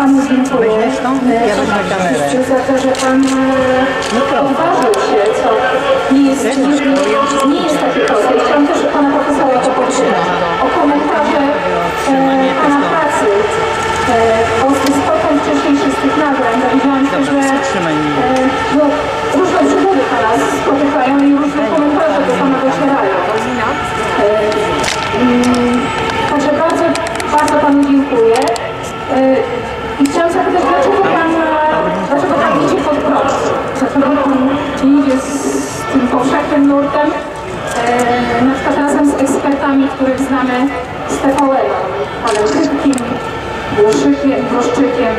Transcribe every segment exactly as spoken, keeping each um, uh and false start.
Panu dziękuję za to, że Pan odważył się, co nie jest, nie jest takie proste. Chciałam też Pana Profesora poprosić o komentarze e, Pana pracy, e, o spotkań wcześniejszych z tych nagrań. Dowiedziałam się, że e, no, różne przygody Pana spotykają i różne komentarze do Pana docierają. E, mm, także bardzo, bardzo Panu dziękuję. E, I chciałam zapytać, dlaczego Pan, dlaczego Pan idzie pod prąd? Dlaczego Pan nie idzie z tym powszechnym nurtem, e, na przykład razem z ekspertami, których znamy z T V N, panem Krzykiem, Błoszykiem, Błoszczykiem,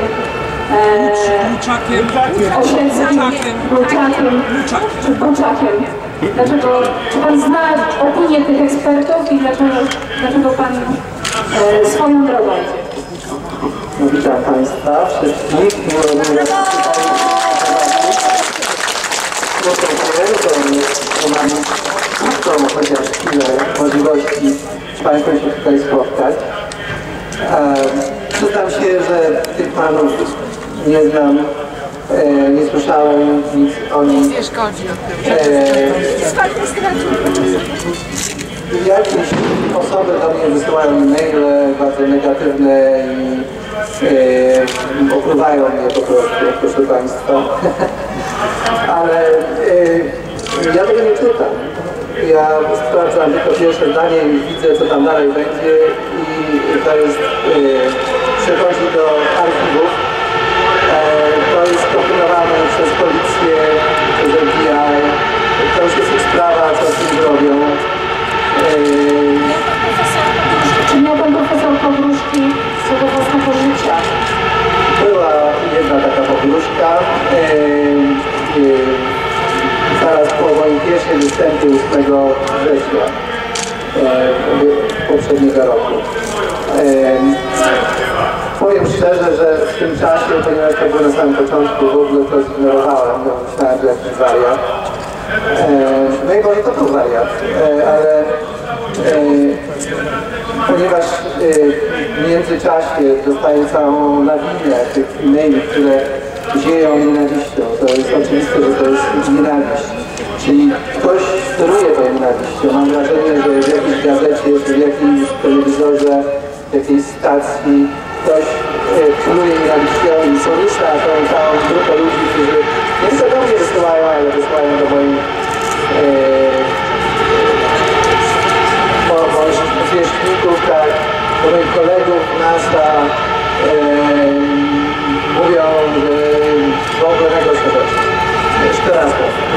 e, Osieckim, Bulczakiem, czy Bulczakiem. Dlaczego, czy Pan zna opinię tych ekspertów i dlaczego, dlaczego Pan e, swoją drogą idzie? No, witam Państwa wszystkich. Miło mi was tutaj mam krótką, chociaż chwilę możliwości z Państwem się tutaj spotkać. E, przyznam się, że tych Panów nie znam, e, nie słyszałem nic o nich. E, jakieś osoby do mnie wysyłają e-maile bardzo negatywne i Yy, opływają mnie po prostu, proszę Państwa. Ale yy, ja tego nie czytam. Ja sprawdzam tylko pierwsze zdanie i widzę, co tam dalej będzie i to jest, yy, przechodzi do archiwów. Yy, to jest kombinowane przez policję, przez F B I. To już jest ich sprawa, co z tym robią. Yy, Czy miał Pan Profesor pogróżki co do własnego życia? Była jedna taka pogróżka. Yy, yy, zaraz po moim pierwszym występie ósmego września yy, poprzedniego roku. Yy, powiem szczerze, że w tym czasie, ponieważ to było na samym początku, w ogóle to zignorowałem, no, myślałem, że jakiś wariat. Yy, no i może to był wariat, yy, ale yy, ponieważ yy, w międzyczasie dostaję całą lawinę tych e-maili, które zieją nienawiścią. To jest oczywiste, że to jest nienawiść. Czyli ktoś steruje tą nienawiścią. Mam wrażenie, że w jakiejś gazecie, w jakimś telewizorze, w jakiejś stacji ktoś steruje yy, nienawiścią i porusza tą całą grupę ludzi, którzy nie tylko do mnie wysyłają, ale wysyłają do moich yy, zwierzchników, tak, do moich kolegów, NASA, yy, mówią, że w ogóle tego serdecznie. Jeszcze raz.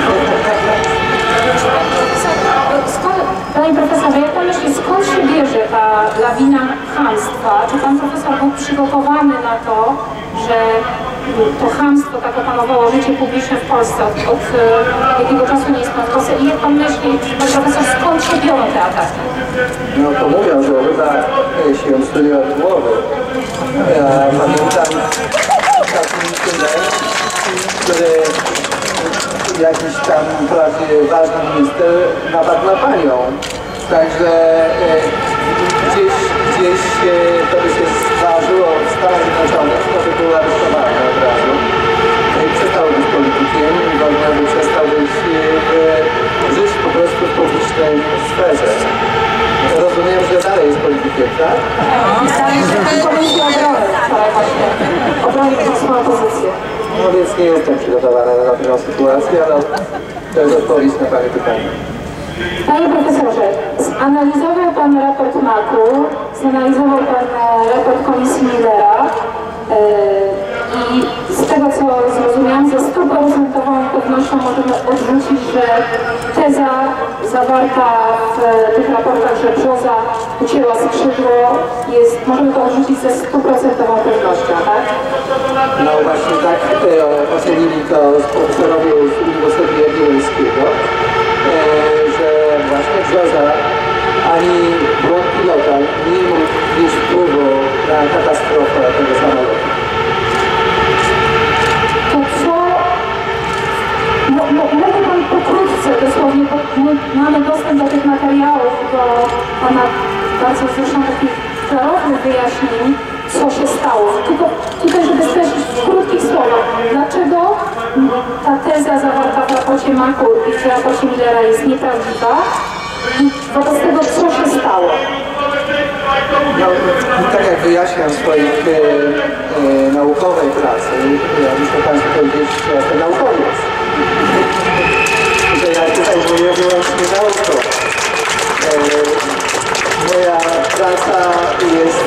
Panie Profesorze, jak Pan myśli, skąd się bierze ta lawina chamstwa? Czy Pan Profesor był przygotowany na to, że to chamstwo tak opanowało życie publiczne w Polsce? Od, od jakiego czasu nie jest Pan w Polsce? I jak Pan myśli, Pan Profesor, skąd się biorą te ataki? No to mówią, że chyba się studiuje od głowy. Ja pamiętam taki incydent, który jakiś tam prawie ważny minister napadł na panią. Także e, gdzieś, gdzieś e, to by się zdarzyło w Stanach Zjednoczonych, to by był aresztowany od razu. E, przestał być politykiem i w ogóle by przestał być, e, żyć po prostu w publicznej sferze. Rozumiem, że dalej jest politykiem, tak? Komisja Obrony wczoraj właśnie obronił swoją pozycję. No więc nie jestem przygotowany na tę sytuację, ale to jest odpowiedź na Pani pytanie. Panie Profesorze, zanalizował Pan raport maku, zanalizował Pan raport Komisji Millera yy, i z tego co zrozumiałam, ze stuprocentową pewnością możemy odrzucić, że teza zawarta w tych raportach, że brzoza ucięła skrzydło, jest, możemy to odrzucić ze stuprocentową pewnością, tak? No właśnie tak e, ocenili to profesorowie z Uniwersytetu Jagiellońskiego, e, że właśnie brzoza ani błąd pilota nie mógł mieć wpływu na katastrofę tego samolotu. To co? No, no, mógł Pan pokrótce, dosłownie, bo my mamy dostęp do tych materiałów, do Pana bardzo zresztą takich klarownych wyjaśnień, co się stało. Tylko tutaj, żeby raporcie maku i w raporcie Millera jest nieprawdziwa i wobec tego co się stało? No, tak jak wyjaśniam w swojej e, e, naukowej pracy, ja muszę Państwu powiedzieć, że ja jestem naukowiec. Że ja tutaj mówię wyłącznie nauką. E, moja praca jest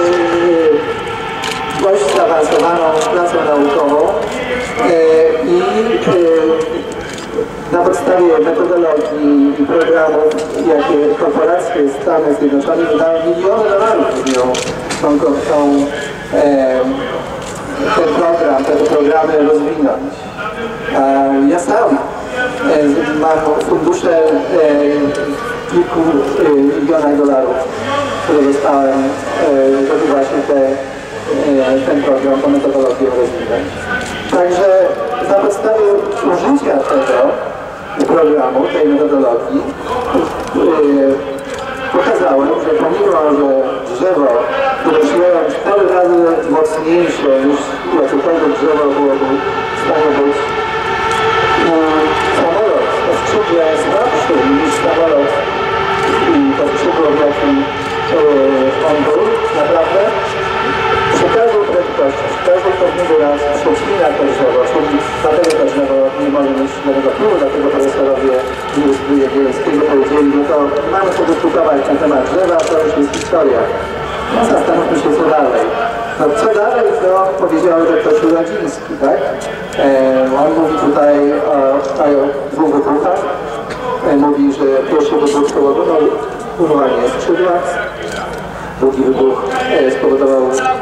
e, dość zaawansowaną pracą naukową e, i e, na podstawie metodologii i programów, jakie korporacje Stanów Zjednoczonych wydały miliony dolarów, żeby tą, tą, tą, e, ten program, te programy rozwinąć. E, ja sam e, mam fundusze e, kilku e, milionach dolarów, które dostałem, e, żeby właśnie te, e, ten program, tę metodologię rozwinąć. Także na podstawie użycia tego programu, tej metodologii yy, pokazałem, że pomimo, że drzewo, które przyjąłem cztery razy mocniejsze niż jakiekolwiek drzewo byłoby w stanie być, yy, samolot o skrzydle słabszy niż samolot i to skrzydło, w jakim yy, on był, naprawdę przy każdej prędkości, przy każdej konfiguracji przecina to drzewo, czyli dlatego to drzewo nie może mieć żadnego wpływu, dlatego profesorowie z Jagiellońskiego powiedzieli, no to mamy podyskutować na temat drzewa, to już jest historia. No zastanówmy się co dalej. No co dalej, to powiedział doktor Śródziński, tak? E, on mówi tutaj o, o dwóch wybuchach. E, mówi, że pierwszy wybuch spowodował urwanie skrzydła. Drugi wybuch e, spowodował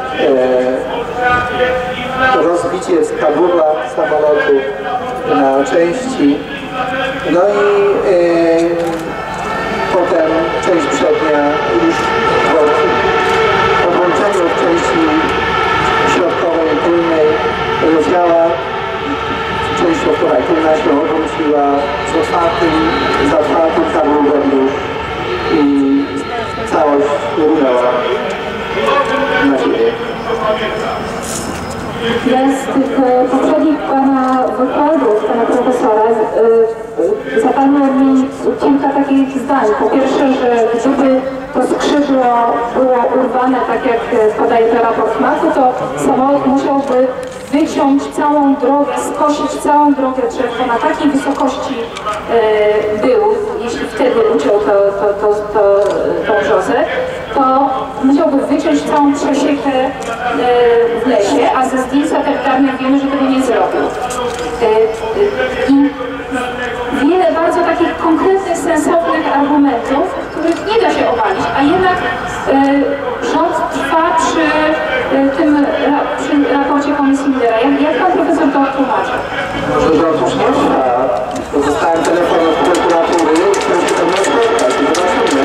e, rozbicie skadłubła samolotu na części. No i e, potem część przednia już po odłączeniu od części środkowej i tylnej rozdziała. Część środkowa i tylna się odłączyła z otwartym, z otwartym kadłubem już i całość runęła na ziemię. Ja z tych poprzednich Pana wykładów, Pana Profesora, y, zapadło mi kilka takich zdań. Po pierwsze, że gdyby to skrzydło było urwane, tak jak podaje to raport maku, to samolot musiałby wyciąć całą drogę, skosić całą drogę drzew, bo na takiej wysokości y, był, jeśli wtedy uciął to, to, to, to, tą brzozę, to musiałby wyciąć całą przesiekę y, w lesie, a ze zdjęć satelitarnych wiemy, że tego nie zrobił. Y, y, I wiele bardzo takich konkretnych, sensownych argumentów, których nie da się obalić, a jednak y, rząd trwa przy y, tym ra, przy raporcie Komisji Millera. Jak, jak Pan Profesor to tłumaczy? Może rząd już nie trwa, bo dostałem telefon od prokuratury, który się tam nie spotkać i zobaczymy.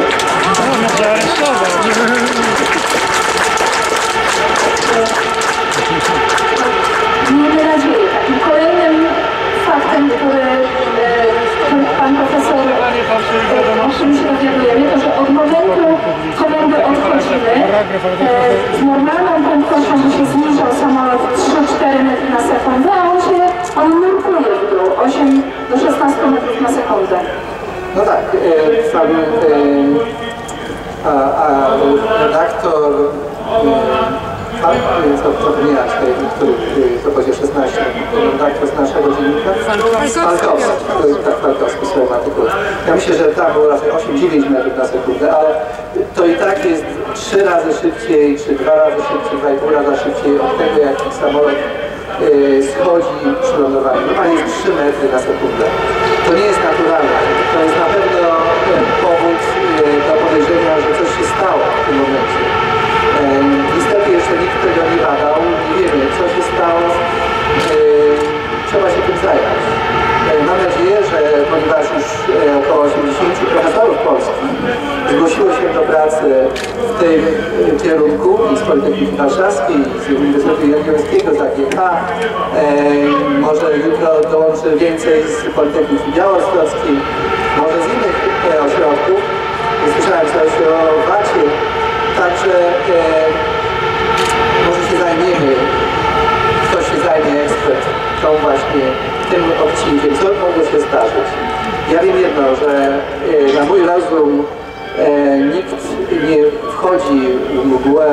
Miejmy nadzieję. Takim kolejnym faktem, który, który Pan Profesor, o czym się dowiadujemy, to że od momentu komendy odchodzimy, z normalną prędkością by się zniżał samolot trzy cztery metry na sekundę, a on się, on nurkuje w dół, osiem do szesnastu metrów na sekundę. No tak, e, pan, e, a, a redaktor, e, pan, co, co wymieniać, który to będzie szesnaście, redaktor z naszego dziennika? Falkowski. Tak, Falkowski w swoim artykule. Ja myślę, że tam było raczej osiem dziewięć metrów na sekundę, ale to i tak jest trzy razy szybciej, czy dwa razy szybciej, dwa i pół razy szybciej od tego, jak samolot e, schodzi przy lądowaniu. Normalnie jest trzy metry na sekundę. To nie jest naturalne. To jest na pewno powód e, do podejrzenia, że coś się stało w tym momencie. E, niestety jeszcze nikt tego nie badał, nie wiemy co się stało, e, trzeba się tym zająć. E, mam nadzieję, że ponieważ już e, około osiemdziesięciu profesorów polskich zgłosiło się do pracy w tym e, kierunku i z Politechniki Warszawskiej, i z Uniwersytetu Jagiellońskiego, z A G H, e, może jutro dołączy więcej z Politechniki Białostockiej, może z innych e, ośrodków. Słyszałem coś o wacie, także e, może się zajmiemy, ktoś się zajmie, ekspert, tą właśnie tym odcinkiem, co mogło się zdarzyć. Ja wiem jedno, że na mój rozum nikt nie wchodzi w mgłę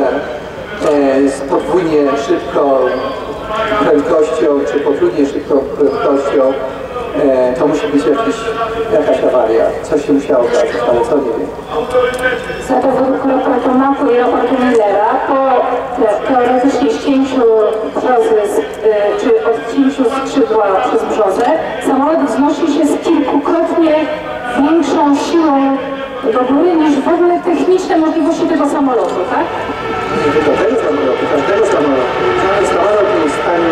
z podwójnie szybką prędkością, czy potrójnie szybką prędkością. To musi być jakiś, jakaś awaria. Coś się musiało zdarzyć, ale co nie wiem. Za to według raportu mapu i raportu Millera po teoretycznie ścięciu brzozy, z, czy odcięciu skrzydła przez brzozę, samolot wznosi się z kilkukrotnie większą siłą do góry niż w ogóle techniczne możliwości tego samolotu, tak? Nie tylko tego samolotu, każdego samolotu. Żaden samolot nie jest w stanie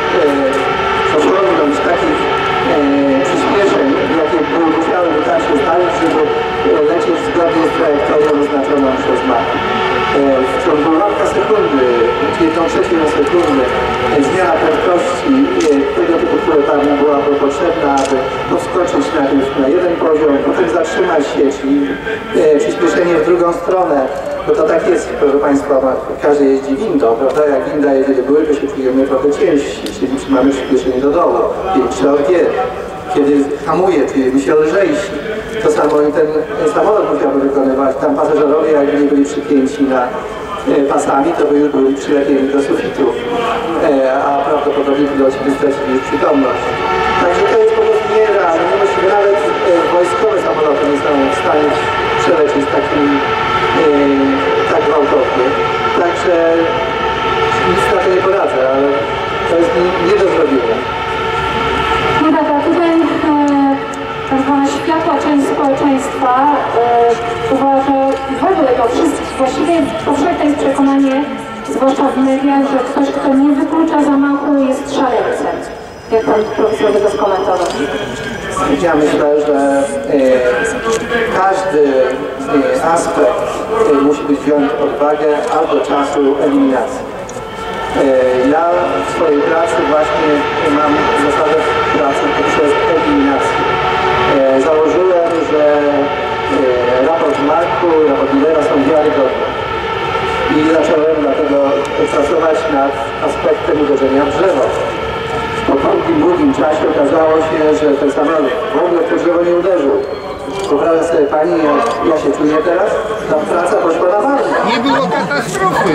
e, osiągnąć takich e, przyspieszeń, jakie były musiały dotarcie zdać, żeby lecieć zgodnie z trajektorią wyznaczoną przez Mach. W ciągu łapka sekundy, jedną trzecią sekundy, zmiana prędkości tego typu, która tam byłaby potrzebna, aby podskoczyć najpierw na jeden poziom, potem zatrzymać się, czyli przyspieszenie w drugą stronę. Bo to tak jest, proszę Państwa, każdy jeździ windą, prawda? Jak winda jedzie do góry, to się czujemy trochę ciężsi, czyli trzymamy przyspieszenie do dołu, większy odgier. Kiedy hamuje, czujemy się lżejsi. To samo i ten samolot musiałby wykonywać. Tam pasażerowie, jakby nie byli przypięci na pasami, to by już byli przylepieni do sufitu, a prawdopodobnie piloci by stracili już przytomność. Także to jest po prostu nierealne. Właściwie nawet wojskowe samoloty nie są w stanie przelecieć takim tak gwałtownie. Także nic na to nie poradzę, ale to jest nie, nie do zrobienia. No dobra, tutaj e, tak zwana światła część społeczeństwa e, uważa, w ogóle to wszystko, właściwie powszechne jest przekonanie, zwłaszcza w mediach, że ktoś, kto nie wyklucza zamachu, jest szaleńcem. Jak pan profesor by to skomentował? Ja myślę, że e, każdy e, aspekt e, musi być wziąty pod uwagę aż do czasu eliminacji. E, ja w swojej pracy właśnie mam zasadę pracy poprzez eliminację. E, założyłem, że e, raport Machu i raport Millera są wiarygodne. I zacząłem dlatego pracować nad aspektem uderzenia w drzewo. Po krótkim, długim czasie okazało się, że ten samolot w ogóle w to drzewo nie uderzył. Wyobraża sobie Pani, jak ja się czuję teraz? Ta praca poszła na marne. Nie było katastrofy.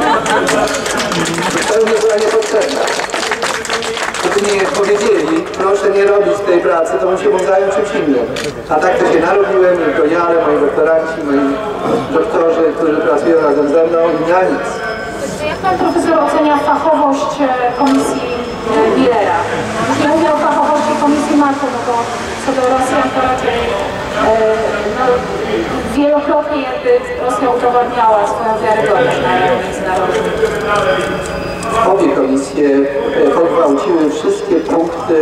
Zupełnie była niepotrzebna. Gdyby mi powiedzieli, proszę nie robić tej pracy, to bym się mógł zająć czymś innym. A tak to się narobiłem, i goniale, moi doktoranci, moi doktorzy, którzy pracują razem ze mną i na nic. Jak pan profesor ocenia fachowość komisji Millera? Już nie mówię o fachowości komisji Machu, no bo co do Rosjan to raczej e, no, wielokrotnie jakby Rosja udowadniała swoją wiarygodność na arenie międzynarodowej. Obie komisje pogwałciły wszystkie punkty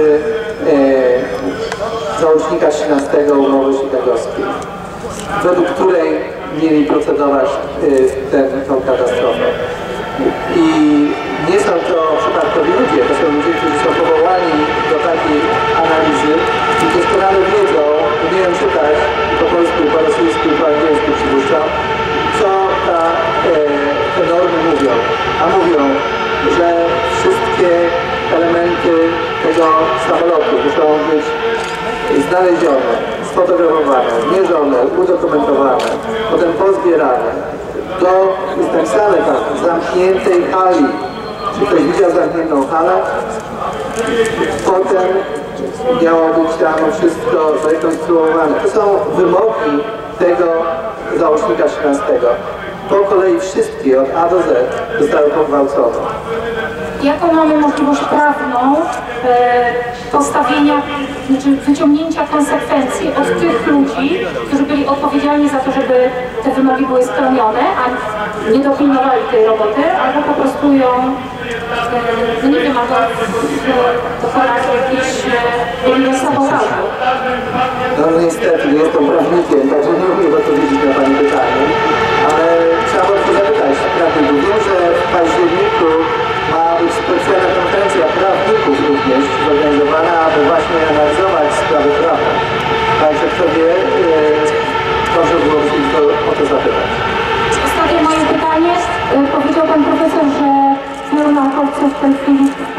e, załącznika trzynastego umowy chicagowskiej, według której mieli procedować e, ten, tą katastrofę. I nie są to przypadkowi ludzie, to są ludzie, którzy są powołani do takiej analizy i doskonale wiedzą, umieją czytać po polsku, po rosyjsku, po angielsku przypuszczam, co ta, e, te normy mówią. A mówią, że wszystkie elementy tego samolotu muszą być znalezione, sfotografowane, mierzone, udokumentowane, potem pozbierane. To jest napisane tam, w zamkniętej hali. Czy ktoś widział zamkniętą halę? Potem miało być tam wszystko zrekonstruowane. To są wymogi tego załącznika trzynastego. Po kolei wszystkie od A do Z zostały pogwałcone. Jaką mamy możliwość prawną e, postawienia, znaczy wyciągnięcia konsekwencji od tych ludzi, którzy byli odpowiedzialni za to, żeby te wymogi były spełnione, a nie dopilnowali tej roboty, albo po prostu ją, e, no nie wiem, albo dokonać jakiejś jakiegoś sabotażu. No niestety, nie jestem prawnikiem, także nie umiem odpowiedzieć na Pani pytanie, ale trzeba było zapytać prawników. Wiem, że w październiku ma być specjalna konferencja prawników również zorganizowana, aby właśnie analizować sprawy prawne. Także kto wie, dobrze byłoby się to, o to zapytać. Ostatnie moje pytanie. Powiedział Pan Profesor, że wielu naukowców w tej chwili w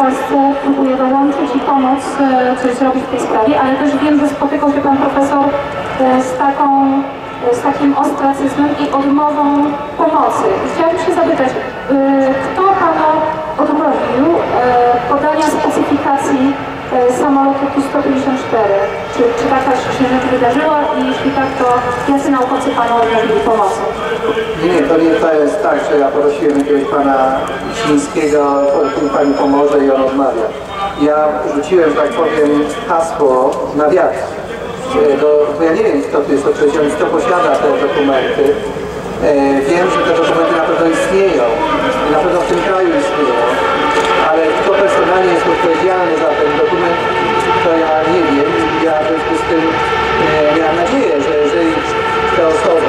Polsce próbuje dołączyć i pomóc e, coś zrobić w tej sprawie, ale też wiem, że spotykał się pan profesor e, z taką, e, z takim ostracyzmem i odmową pomocy. I chciałabym się zapytać, e, kto panu odmówił e, podania specyfikacji e, samolotu Tu sto pięćdziesiąt cztery? Czy, czy taka się rzecz wydarzyła i jeśli tak, to jacy naukowcy panu odmówili pomocy? Nie, to nie to jest tak, że ja prosiłem jakiegoś pana Ślińskiego, który pani pomoże i on odmawia. Ja rzuciłem, że tak powiem, hasło na wiatr. Do, bo ja nie wiem, kto tu jest odpowiedzialny, kto posiada te dokumenty. E, wiem, że te dokumenty na pewno istnieją i na pewno w tym kraju istnieją, ale kto personalnie jest odpowiedzialny za ten dokument, to ja nie wiem. Ja w związku z tym e, miałem nadzieję, że jeżeli te osoby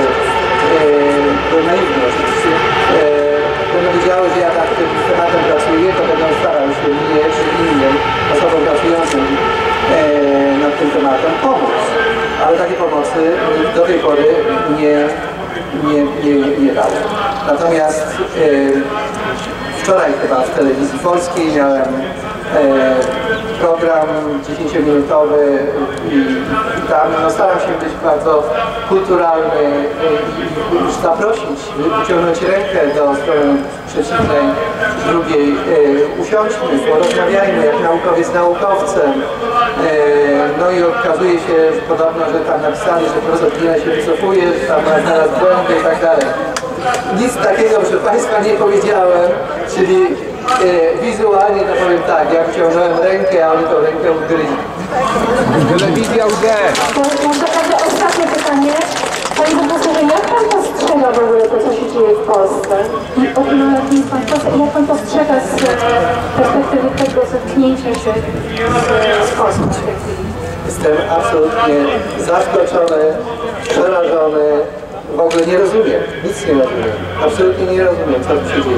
to naiwne oczywiście, e, będą wiedziały, że ja tak tym tematem pracuję, to będą starały się mnie czy innym osobom pracującym e, nad tym tematem pomóc. Ale takiej pomocy do tej pory nie, nie, nie, nie dało. Natomiast e, wczoraj chyba w telewizji polskiej miałem e, program dziesięciominutowy i, i tam no, staram się być bardzo kulturalny i, i, i zaprosić, wyciągnąć rękę do strony przeciwnej, drugiej. E, usiądźmy, porozmawiajmy jak naukowiec z naukowcem. E, no i okazuje się że podobno, że tam napisali, że profesor Glina się wycofuje, że tam ma znalazł błędy i tak dalej. Nic takiego, proszę Państwa, nie powiedziałem, czyli e, wizualnie to powiem tak, ja wyciągnąłem rękę, a oni tą rękę ugryźli. Telewizja U D. Może takie ostatnie pytanie. Panie profesorze, jak pan postrzega w ogóle to, co się dzieje w Polsce? I od, no, jak, pan, jak pan postrzega z perspektywy tego zetknięcia się z, z Polską w tej chwili? Jestem absolutnie zaskoczony, przerażony. W ogóle nie rozumiem, nic nie rozumiem. Absolutnie nie rozumiem, co tu się dzieje.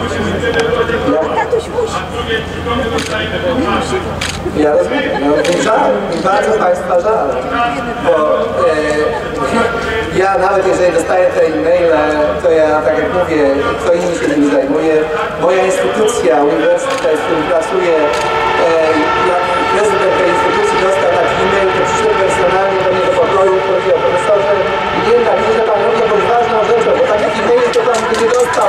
Ja, ja rozumiem, no, mi żal, mi bardzo Państwa żal, bo e, ja nawet jeżeli dostaję te e-maile, to ja tak jak mówię, kto inny się nimi zajmuje. Moja instytucja, uniwersytet, w którym pracuję, e, jak prezydent tej instytucji dostał taki e-mail, to przyszedł personalnie do mnie do pokoju, powiedział: profesorze, jednak widzę, że pan robi jakąś ważną rzeczą, bo takich e-maili to pan by nie dostał.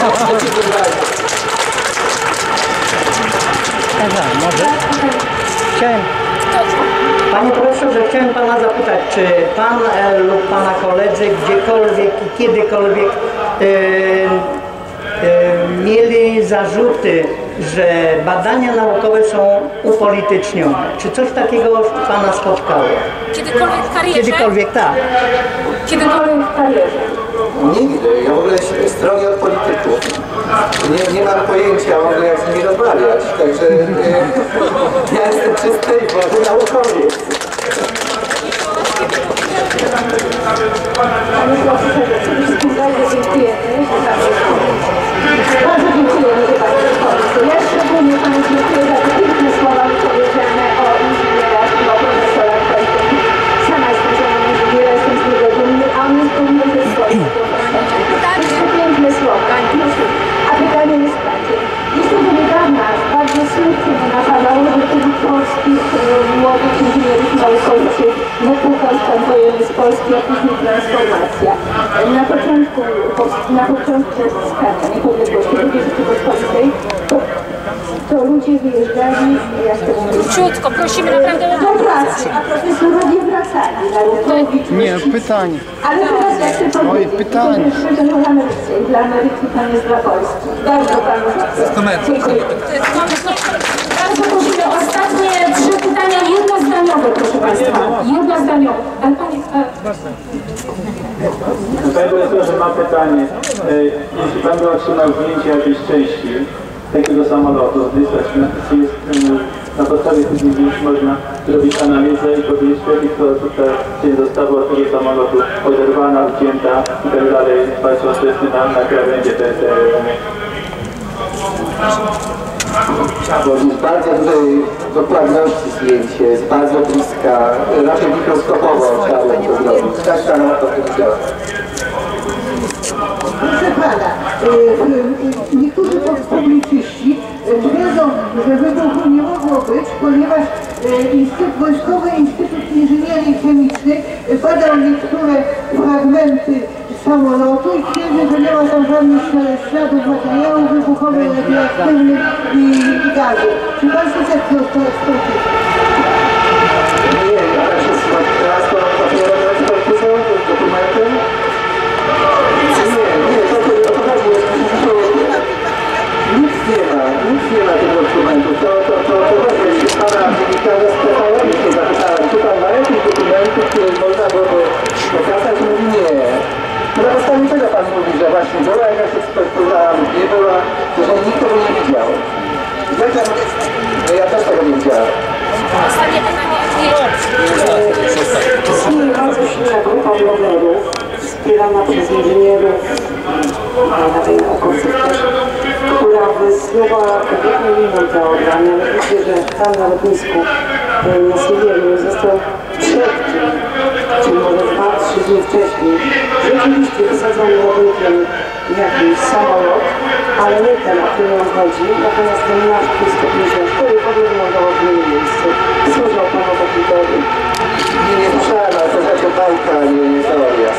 Może? Chciałem, Panie profesorze, chciałem pana zapytać, czy pan e, lub pana koledzy gdziekolwiek i kiedykolwiek e, e, mieli zarzuty, że badania naukowe są upolitycznione? Czy coś takiego pana spotkało? Kiedykolwiek w karierze? Kiedykolwiek, tak. Kiedykolwiek w karierze? Nigdy. Ja w ogóle się stronie od polityków. Nie, nie mam pojęcia w ogóle jak z nimi rozmawiać. Także e, ja jestem czysty i wolny naukowiec. Panie profesorze, przede wszystkim bardzo dziękujemy. Bardzo dziękujemy za Pani wypowiedź. Ja szczególnie Pani dziękuję za te piękne słowa wypowiedziane o inżynierach i o profesorach. Sama jestem żoną inżyniera, jestem z niego dumny, a on jest dumny ze swoich profesorów. To są piękne słowa. A pytanie jest takie. Jeszcze do niedawna bardzo smutnie nadawało, że tylu polskich młodych inżynierów naukowców wypłukał stan wojenny z Polski, a później transformacja. Na początku, na początku uzyskania niepodległości drugiej Rzeczypospolitej to, to ludzie wyjeżdżali, jak to mówię, Króciutko, prosimy naprawdę o do pracy, a profesorowie wracali na Rukowicz. Nie, pytanie. Ale teraz jak chcę powiedzieć, Moje pytanie. to jest Ameryce i dla Ameryki pan jest dla Polski. Bardzo panu dziękuję. Bardzo prosimy ostatnie trzy pytania jednozdaniowe, proszę Państwa. Jednozdaniowe. Ale Pani... Panie profesorze, mam pytanie. Jeśli Pan by otrzymał zdjęcie jakiejś części takiego samolotu, wysłać, na podstawie tych zdjęć można zrobić analizę i powiedzieć, w jaki sposób ta część została od tego samolotu oderwana, ucięta i tak dalej, patrząc na, na krawędzie te, te Bo jest bardzo dużej dokładności zdjęcie, jest bardzo bliska, raczej mikroskopowo trzeba to zrobić. Tak samo to powiedziała. Proszę Pana, niektórzy publicyści twierdzą, że wybuchu nie mogło być, ponieważ Instytut, Wojskowy Instytut Inżynierii Chemicznej badał niektóre fragmenty samolotu i twierdzi, że nie ma tam żadnych śladów materiałów wybuchowych, radioaktywnych i, i gazu. Czy Państwo też to ekspertyzę? Nie, a tak się teraz to papierem ekspertyzą, dokumentem? Nie, nie, to to chodzi, nic nie ma, nic nie ma tych dokumentów. To, to, to, to właśnie pana dziennikarza z T V N się zapytałem, czy pan ma jakieś dokumenty, które można byłoby pokazać? Mówi nie. To na podstawie czego pan mówi, że właśnie była jakaś ekspertyza, nie była, że nikt tego nie widział. Jak ja, no ja też tego nie widziałem. Ostatnie pytanie. Istnieje bardzo silna grupa blogerów, wspierana przez inżynierów, nawet naukowców też, która wysnuła konkretną linię teorii, mianowicie, że tam na lotnisku na Syberiu został przed tym, czyli może dwa, trzy dni wcześniej, rzeczywiście wysadzony ładunkiem jakiś samolot, ale nie ten, o którym on chodzi, natomiast ten nasz P sto pięćdziesiąt cztery podróżował w innym miejscu. Służał panu do kultury. Nie, nie słyszałem, ale to znaczy bajka, a nie, nie teoria.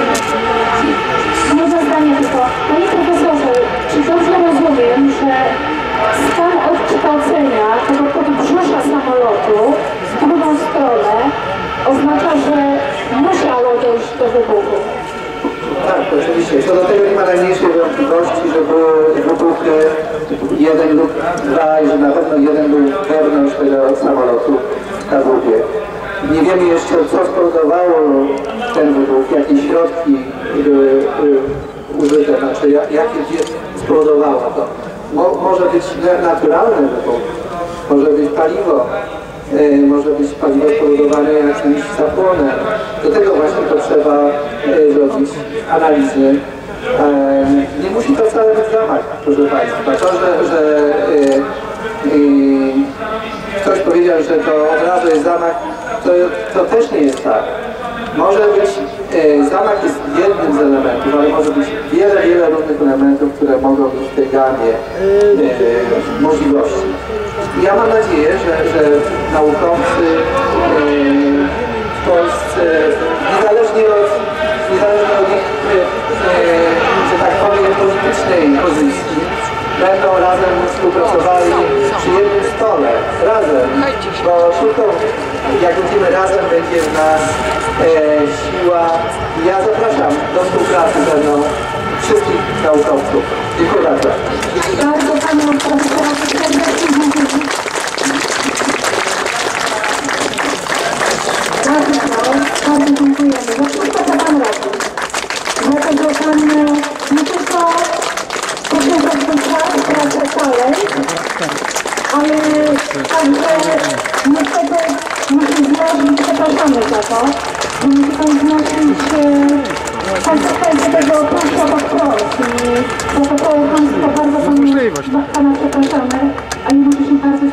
Jedno zdanie tylko. Panie profesorze, czy dobrze rozumiem, że stan odkształcenia tego podbrzusza samolotu w drugą stronę oznacza, że musiało dojść do wybuchu? Tak, oczywiście. Co do tego nie ma najmniejszej wątpliwości, że były wybuchy jeden lub dwa i że na pewno jeden był wewnątrz tego samolotu w Kabułie. Nie wiemy jeszcze, co spowodowało ten wybuch, jakie środki były użyte, znaczy jakie spowodowało to. Mo, może być naturalny wybuch, może być paliwo, e, może być paliwo spowodowane jakimś zapłonem. Do tego właśnie potrzeba e, zrobić analizy. E, nie musi to wcale być zamach, proszę Państwa. To, że, że e, e, ktoś powiedział, że to od razu jest zamach, to, to też nie jest tak. Może być, e, zamach jest jednym z elementów, ale może być wiele, wiele różnych elementów, które mogą być w tej gamie e, możliwości. Ja mam nadzieję, że, że naukowcy e, w Polsce, niezależnie od, niezależnie od ich, e, e, że tak powiem, politycznej pozycji, będą razem współpracowali przy jednym stole, razem, bo tylko jak będziemy razem, będzie w nas e, siła. Ja zapraszam do współpracy ze mną wszystkich naukowców. Dziękuję bardzo. Bardzo panu profesorowi serdecznie dziękuję. Bardzo proszę, bardzo dziękujemy za wszystko, co pan robi. Za to, że pan nie tylko poświęca swój czas, pracę, talent, ale także niestety musi znosić, przepraszamy za to, że musi pan znosić konsekwencje tego państwa pod wprost i za to państwo bardzo panu, pana przepraszamy, ale musi się bardzo